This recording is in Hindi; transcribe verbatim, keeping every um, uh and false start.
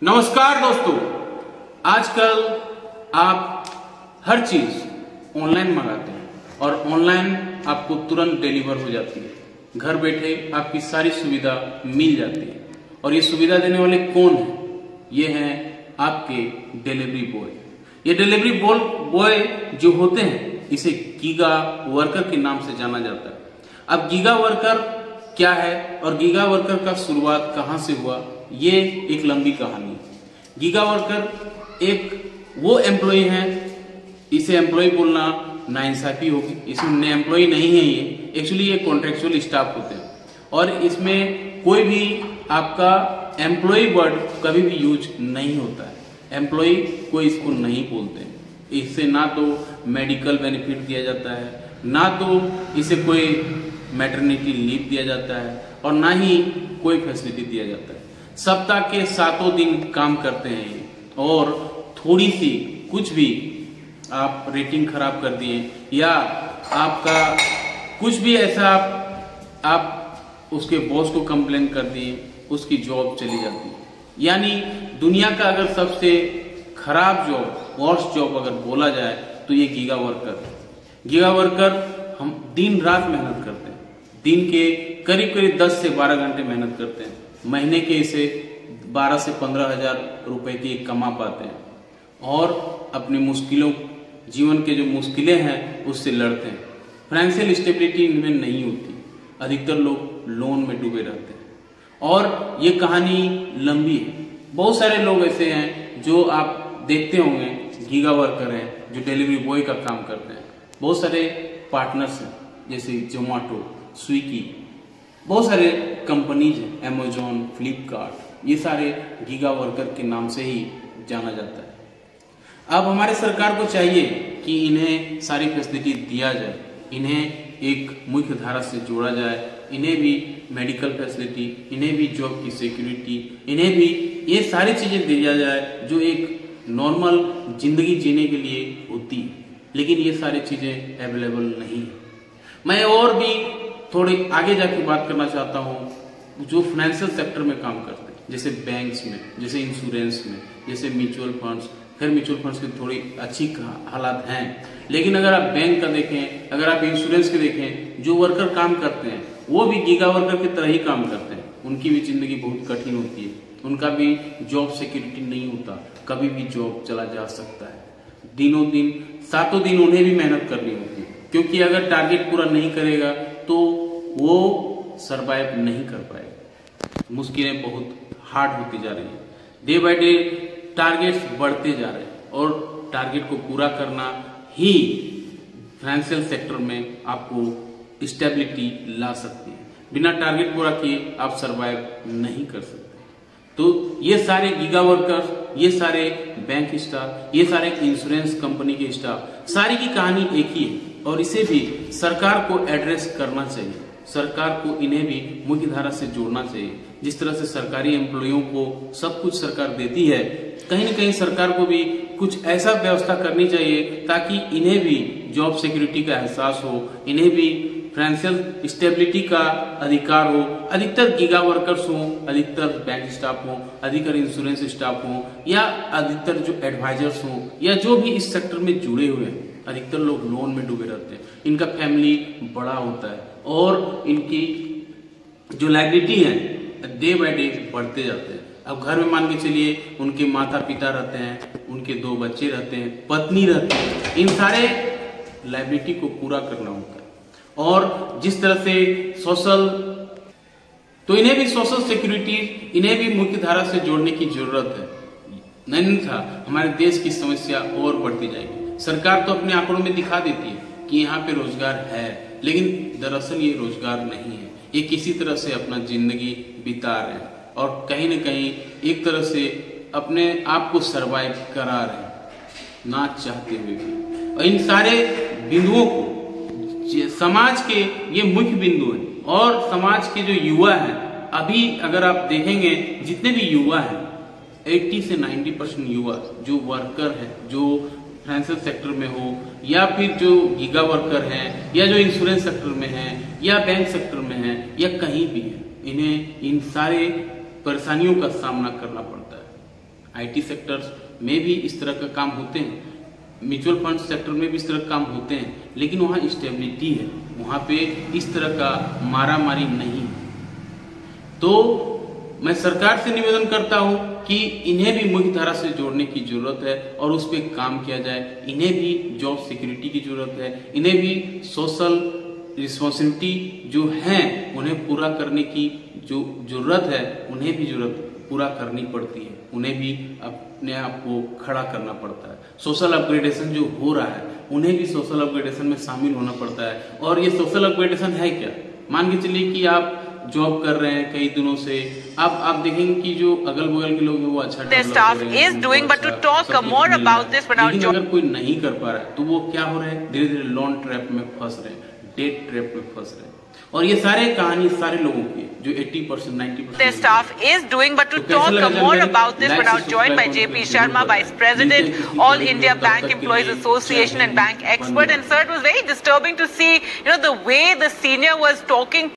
नमस्कार दोस्तों, आजकल आप हर चीज ऑनलाइन मंगाते हैं और ऑनलाइन आपको तुरंत डिलीवर हो जाती है। घर बैठे आपकी सारी सुविधा मिल जाती है और ये सुविधा देने वाले कौन हैं? ये हैं आपके डिलीवरी बॉय। ये डिलीवरी बॉय बॉय जो होते हैं इसे गीगा वर्कर के नाम से जाना जाता है। अब गीगा वर्कर क्या है और गीगा वर्कर का शुरुआत कहां से हुआ, ये एक लंबी कहानी है। गीगा वर्कर एक वो एम्प्लॉय है, इसे एम्प्लॉय बोलना नाइंसाफी होगी, इसमें एम्प्लॉय नहीं है, ये एक्चुअली ये कॉन्ट्रेक्चुअल स्टाफ होते हैं और इसमें कोई भी आपका एम्प्लॉय वर्ड कभी भी यूज नहीं होता है। एम्प्लॉय कोई इसको नहीं बोलते, इससे ना तो मेडिकल बेनिफिट दिया जाता है, ना तो इसे कोई मैटरनिटी लीव दिया जाता है और ना ही कोई फैसिलिटी दिया जाता है। सप्ताह के सातों दिन काम करते हैं और थोड़ी सी कुछ भी आप रेटिंग खराब कर दिए या आपका कुछ भी ऐसा आप, आप उसके बॉस को कंप्लेन कर दिए, उसकी जॉब चली जाती है। यानी दुनिया का अगर सबसे खराब जॉब, वर्स्ट जॉब अगर बोला जाए तो ये गीगा वर्कर है। गीगा वर्कर हम दिन रात मेहनत करते हैं, दिन के करीब करीब दस से बारह घंटे मेहनत करते हैं, महीने के इसे बारह से पंद्रह हजार रुपए की कमा पाते हैं और अपनी मुश्किलों, जीवन के जो मुश्किलें हैं उससे लड़ते हैं। फाइनेंशियल स्टेबिलिटी इनमें नहीं होती, अधिकतर लोग लोन में डूबे रहते हैं और ये कहानी लंबी है। बहुत सारे लोग ऐसे हैं जो आप देखते होंगे गीगा वर्कर हैं जो डिलीवरी बॉय का काम करते हैं। बहुत सारे पार्टनर्स हैं जैसे जोमेटो, स्विगी, बहुत सारे कंपनीज हैं, अमेजोन, फ्लिपकार्ट, ये सारे गीगा वर्कर के नाम से ही जाना जाता है। अब हमारे सरकार को चाहिए कि इन्हें सारी फैसिलिटी दिया जाए, इन्हें एक मुख्य धारा से जोड़ा जाए, इन्हें भी मेडिकल फैसिलिटी, इन्हें भी जॉब की सिक्योरिटी, इन्हें भी ये सारी चीजें दिया जाए जो एक नॉर्मल जिंदगी जीने के लिए होती है। लेकिन ये सारी चीजें अवेलेबल नहीं है। मैं और भी थोड़ी आगे जाके बात करना चाहता हूँ जो फाइनेंशियल सेक्टर में काम करते हैं, जैसे बैंक्स में, जैसे इंश्योरेंस में, जैसे म्यूचुअल फंड्स। खैर म्यूचुअल फंड्स की थोड़ी अच्छी हालात हैं, लेकिन अगर आप बैंक का देखें, अगर आप इंश्योरेंस के देखें, जो वर्कर काम करते हैं वो भी गीगा वर्कर की तरह ही काम करते हैं। उनकी भी जिंदगी बहुत कठिन होती है, उनका भी जॉब सिक्योरिटी नहीं होता, कभी भी जॉब चला जा सकता है। दिनों दिन, सातों दिन उन्हें भी मेहनत करनी होती है, क्योंकि अगर टारगेट पूरा नहीं करेगा तो वो सरवाइव नहीं कर पाएगा। मुश्किलें बहुत हार्ड होती जा रही है, डे बाय डे टारगेट्स बढ़ते जा रहे हैं और टारगेट को पूरा करना ही फाइनेंशियल सेक्टर में आपको स्टेबिलिटी ला सकती है। बिना टारगेट पूरा किए आप सरवाइव नहीं कर सकते। तो ये सारे गीगा वर्कर्स, ये सारे बैंक स्टाफ, ये सारे इंश्योरेंस कंपनी के स्टाफ, सारी की कहानी एक ही है और इसे भी सरकार को एड्रेस करना चाहिए। सरकार को इन्हें भी मुख्य धारा से जोड़ना चाहिए। जिस तरह से सरकारी एम्प्लॉइयों को सब कुछ सरकार देती है, कहीं न कहीं सरकार को भी कुछ ऐसा व्यवस्था करनी चाहिए ताकि इन्हें भी जॉब सिक्योरिटी का एहसास हो, इन्हें भी फाइनेंशियल स्टेबिलिटी का अधिकार हो। अधिकतर गीगा वर्कर्स हों, अधिकतर बैंक स्टाफ हों, अधिकतर इंश्योरेंस स्टाफ हों या अधिकतर जो एडवाइजर्स हों या जो भी इस सेक्टर में जुड़े हुए हैं, अधिकतर लोग लोन में डूबे रहते हैं। इनका फैमिली बड़ा होता है और इनकी जो लायबिलिटी है डे बाय डे बढ़ते जाते हैं। अब घर में मान के चलिए उनके माता पिता रहते हैं, उनके दो बच्चे रहते हैं, पत्नी रहते हैं, इन सारे लायबिलिटी को पूरा करना होता है। और जिस तरह से सोशल, तो इन्हें भी सोशल सिक्योरिटी, इन्हें भी मुख्य धारा से जोड़ने की जरूरत है। नहीं था हमारे देश की समस्या और बढ़ती जाएगी। सरकार तो अपने आंकड़ों में दिखा देती है कि यहाँ पे रोजगार है, लेकिन दरअसल ये रोजगार नहीं है। ये किसी तरह से अपना जिंदगी बिता रहे हैं और कहीं न कहीं एक तरह से अपने आप को सरवाइव करा रहे हैं, ना चाहते हुए भी। और इन सारे बिंदुओं को समाज के ये मुख्य बिंदु हैं और समाज के जो युवा हैं, अभी अगर आप देखेंगे जितने भी युवा हैं, अस्सी से नब्बे परसेंट युवा जो वर्कर हैं, जो फाइनेंशियल सेक्टर में हो या फिर जो गीगा वर्कर हैं या जो इंश्योरेंस सेक्टर में हैं या बैंक सेक्टर में हैं या कहीं भी हैं, इन्हें इन सारे परेशानियों का सामना करना पड़ता है। आईटी सेक्टर्स में भी इस तरह का काम होते हैं, म्यूचुअल फंड सेक्टर में भी इस तरह का काम होते हैं, लेकिन वहाँ स्टेबिलिटी है, वहाँ पे इस तरह का मारा मारी नहीं है। तो मैं सरकार से निवेदन करता हूँ कि इन्हें भी मुख्य धारा से जोड़ने की जरूरत है और उस पर काम किया जाए। इन्हें भी जॉब सिक्योरिटी की जरूरत है, इन्हें भी सोशल रिस्पॉन्सिबिलिटी जो है उन्हें पूरा करने की जो जरूरत है, उन्हें भी जरूरत पूरा करनी पड़ती है, उन्हें भी अपने आप को खड़ा करना पड़ता है। सोशल अपग्रेडेशन जो हो रहा है, उन्हें भी सोशल अपग्रेडेशन में शामिल होना पड़ता है। और ये सोशल अपग्रेडेशन है क्या? मान के चलिए कि आप जॉब कर रहे हैं कई दिनों से, अब आप देखेंगे कि जो अगल बगल के लोग हैं वो अच्छा लेकिन अगर कोई नहीं कर पा रहा है तो वो क्या हो रहा है, धीरे धीरे लोन ट्रैप में फंस रहे हैं, डेट ट्रैप में फंस रहे हैं। और ये सारे कहानी सारे लोगों की जो अस्सी percent ninety percent their staff is doing. But to talk more about this, we're now joined by J P Sharma, Vice President, All India Bank Employees Association and bank expert. And sir, it was very disturbing to see, you know, the way the senior was talking